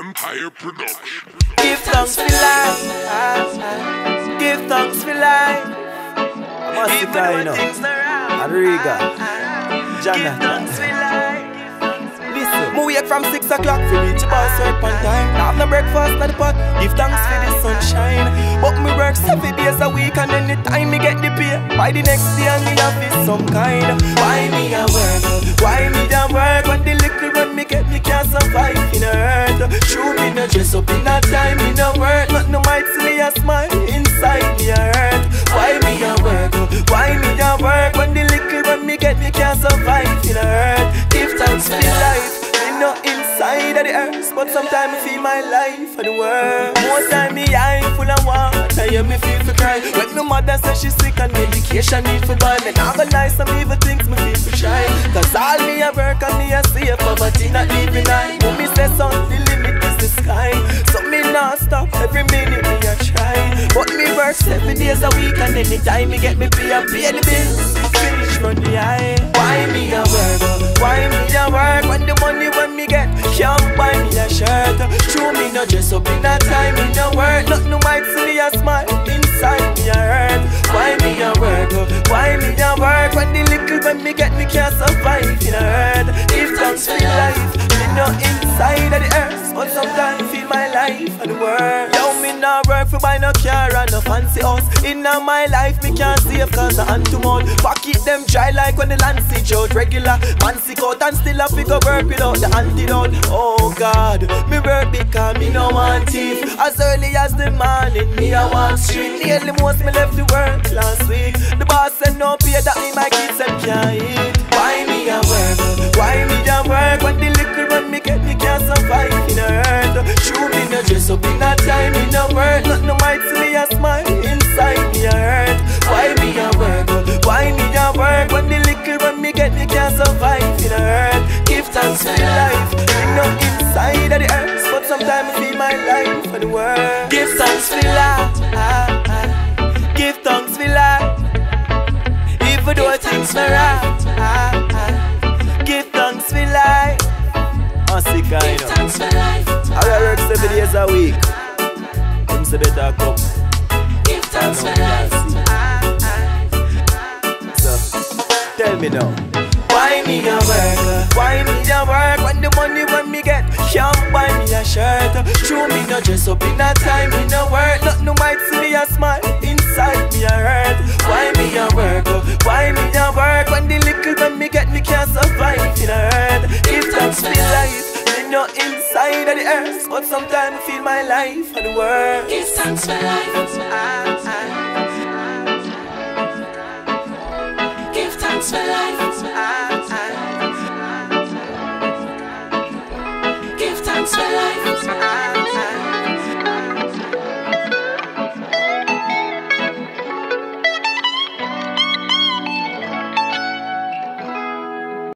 Empire Production. Give thanks for life. Give thanks for life. Masicka, you know. Ariga. Give thanks for life. Listen. Me wake from 6 o'clock to reach the bus work on time. Have no breakfast at the pot. Give thanks for the sunshine. But me work 7 days a week, and then the time me get the pay, by the next day I me have is some kind. Why me a work? Why me a work? When the little run me get, me can't survive in a hurt. True, me no dress up in a time, me no work. Not no might see me a smile, inside me a hurt. Why me a work? Why me a work? When the little run me get, me can't survive in a hurt. Give thanks for life. Me no inside of the earth, but sometimes I feel my life for the world. More time me eye full of water, yeah me feel for cry. When my mother says she's sick and medication need for buy, me not gonna lie, some evil things me feel for shy. Cause all me a work and me a save, poverty not leaving I. When me say son, the limit is the sky. So me not stop, every minute me a try. But me work 7 days a week, and anytime me get me pay and pay the bills, finish from the eye. Why me a work? Why me a work? When the money when me get, can't buy me a shirt. True, me no dress up in a time, me no work. Not no might see me a smile, inside me a hurt. Why me a work? Why me a work? When the little when me get, me can't survive in a hurt. Give thanks for life. Me no inside of the earth, but sometimes feel my life and the world. Yo, me no work for buy no car and no fancy house. In my life, me can't save cause I hand to mouth. Pocket them dry like when the land siege out. Regular man sick out and still a figure work without the antidote. Oh God, me work because me no want thief. As early as the morning, me a walk street. Nearly most me left the work last week. The boss said no pay that me my kids them can't eat. Why me a work? Why me a work? When the little run me get, me can't survive in a hurt. True, me no dress up in a time, me no work. Not no might see me a smile, inside me a hurt. Why me a work? Why me a work? When the little run me get, me can't survive in a hurt. Give thanks for life. Me no inside of the earth, but sometimes I feel my life for the world. Give thanks for life. Give thanks for life. Even though things are right. Give thanks for life. Masicka, you know. Thanks for life. I work 7 days a week. Them say better come. Give thanks for life. So, tell me now. Why me a work? Why me a work? When the money when me get, can't buy me a shirt. True, me no dress up in a time, me no work. Not no might see me a smile, inside me a hurt. Why me a work? Why me a work? When the little when me get, me can't survive in a hurt. Give thanks for life. Me no inside of the earth, but sometimes I feel my life for the world. Give thanks for life. Give thanks for life. Give thanks for life.